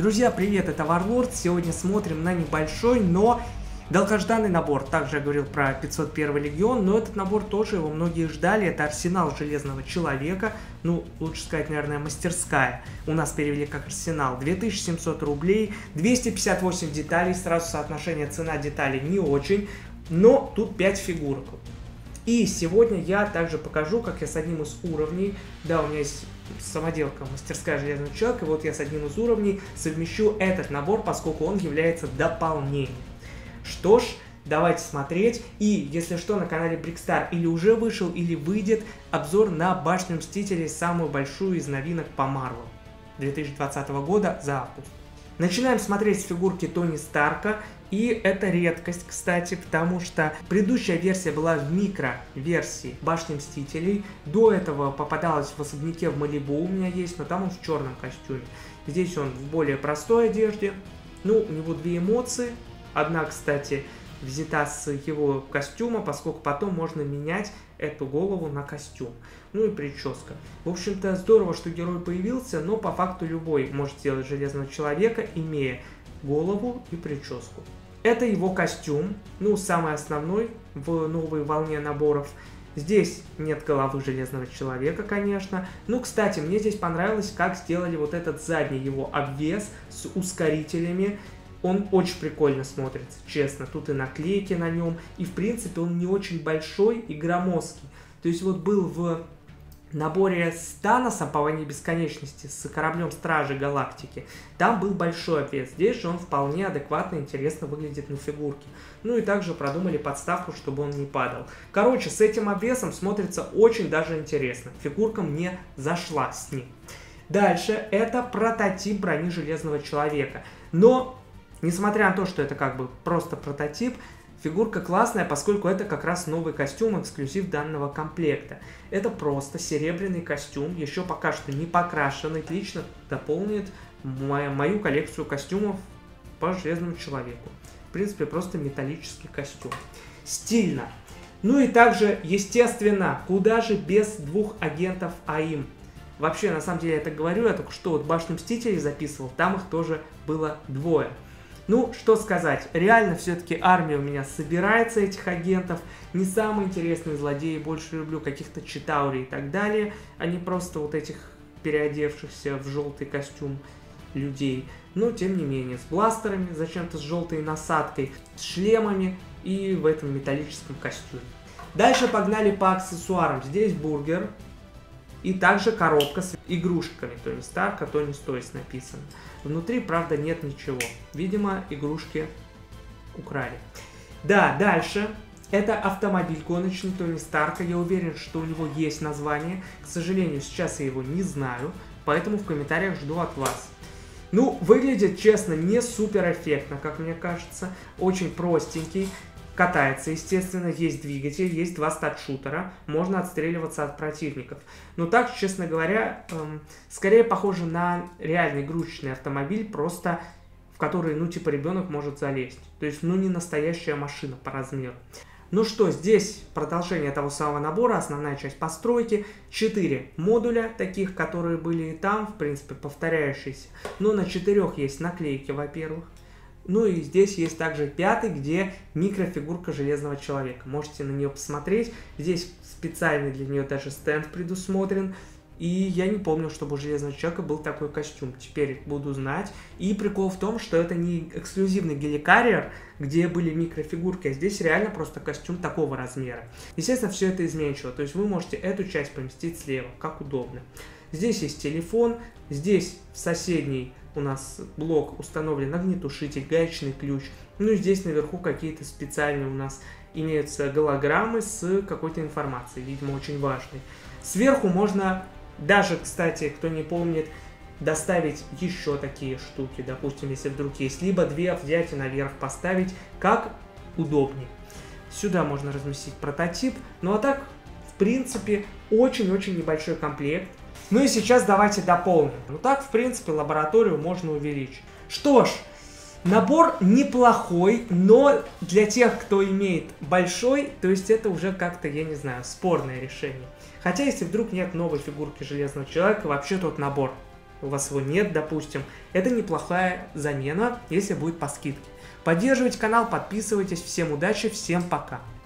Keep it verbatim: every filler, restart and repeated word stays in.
Друзья, привет, это Warlord. Сегодня смотрим на небольшой, но долгожданный набор. Также я говорил про пятьсот первый легион, но этот набор тоже его многие ждали. Это арсенал Железного Человека. Ну, лучше сказать, наверное, мастерская. У нас перевели как арсенал. две тысячи семьсот рублей, двести пятьдесят восемь деталей. Сразу соотношение цена деталей не очень, но тут пять фигурок. И сегодня я также покажу, как я с одним из уровней, да, у меня есть самоделка мастерская Железного Человека, и вот я с одним из уровней совмещу этот набор, поскольку он является дополнением. Что ж, давайте смотреть. И, если что, на канале Brickstar или уже вышел, или выйдет обзор на Башню Мстителей, самую большую из новинок по Marvel две тысячи двадцатого года за август. Начинаем смотреть с фигурки Тони Старка. И это редкость, кстати, потому что предыдущая версия была в микро-версии Башни Мстителей. До этого попадалась в особняке в Малибу, у меня есть, но там он в черном костюме. Здесь он в более простой одежде. Ну, у него две эмоции. Одна, кстати, взята с его костюма, поскольку потом можно менять эту голову на костюм. Ну и прическа. В общем-то, здорово, что герой появился, но по факту любой может сделать Железного Человека, имея голову и прическу. Это его костюм, ну, самый основной в новой волне наборов. Здесь нет головы Железного Человека, конечно. Ну, кстати, мне здесь понравилось, как сделали вот этот задний его обвес с ускорителями. Он очень прикольно смотрится, честно. Тут и наклейки на нем, и в принципе он не очень большой и громоздкий. То есть вот был в наборе с Таносом по Войне Бесконечности, с кораблем Стражи Галактики, там был большой обвес. Здесь же он вполне адекватно, интересно выглядит на фигурке. Ну и также продумали подставку, чтобы он не падал. Короче, с этим обвесом смотрится очень даже интересно. Фигурка мне зашла с ним. Дальше это прототип брони Железного Человека. Но, несмотря на то, что это как бы просто прототип, фигурка классная, поскольку это как раз новый костюм, эксклюзив данного комплекта. Это просто серебряный костюм, еще пока что не покрашенный, отлично дополнит мою, мою коллекцию костюмов по Железному Человеку. В принципе, просто металлический костюм. Стильно. Ну и также, естественно, куда же без двух агентов АИМ. Вообще, на самом деле, я так говорю, я только что вот Башню Мстителей записывал, там их тоже было двое. Ну, что сказать, реально все-таки армия у меня собирается этих агентов. Не самые интересные злодеи, больше люблю каких-то Читаури и так далее, а не просто вот этих переодевшихся в желтый костюм людей. Но, тем не менее, с бластерами, зачем-то с желтой насадкой, с шлемами и в этом металлическом костюме. Дальше погнали по аксессуарам. Здесь бургер. И также коробка с игрушками. Тони Старка, Тони Стойс написано. Внутри, правда, нет ничего. Видимо, игрушки украли. Да, дальше. Это автомобиль гоночный Тони Старка. Я уверен, что у него есть название. К сожалению, сейчас я его не знаю. Поэтому в комментариях жду от вас. Ну, выглядит, честно, не супер эффектно, как мне кажется. Очень простенький. Катается, естественно, есть двигатель, есть два стат-шутера, можно отстреливаться от противников. Но так, честно говоря, эм, скорее похоже на реальный игрушечный автомобиль, просто в который, ну, типа, ребенок может залезть. То есть, ну, не настоящая машина по размеру. Ну что, здесь продолжение того самого набора, основная часть постройки. Четыре модуля, таких, которые были и там, в принципе, повторяющиеся. Но на четырех есть наклейки, во-первых. Ну и здесь есть также пятый, где микрофигурка Железного Человека. Можете на нее посмотреть. Здесь специальный для нее даже стенд предусмотрен. И я не помню, чтобы у Железного Человека был такой костюм. Теперь буду знать. И прикол в том, что это не эксклюзивный геликарриер, где были микрофигурки, а здесь реально просто костюм такого размера. Естественно, все это изменчиво. То есть вы можете эту часть поместить слева, как удобно. Здесь есть телефон. Здесь в соседней у нас блок установлен огнетушитель, гаечный ключ. Ну и здесь наверху какие-то специальные у нас имеются голограммы с какой-то информацией, видимо, очень важной. Сверху можно даже, кстати, кто не помнит, доставить еще такие штуки, допустим, если вдруг есть, либо две взять и наверх поставить, как удобнее. Сюда можно разместить прототип, ну а так, в принципе, очень-очень небольшой комплект. Ну и сейчас давайте дополним. Ну так, в принципе, лабораторию можно увеличить. Что ж, набор неплохой, но для тех, кто имеет большой, то есть это уже как-то, я не знаю, спорное решение. Хотя, если вдруг нет новой фигурки Железного Человека, вообще тот набор у вас его нет, допустим, это неплохая замена, если будет по скидке. Поддерживайте канал, подписывайтесь, всем удачи, всем пока.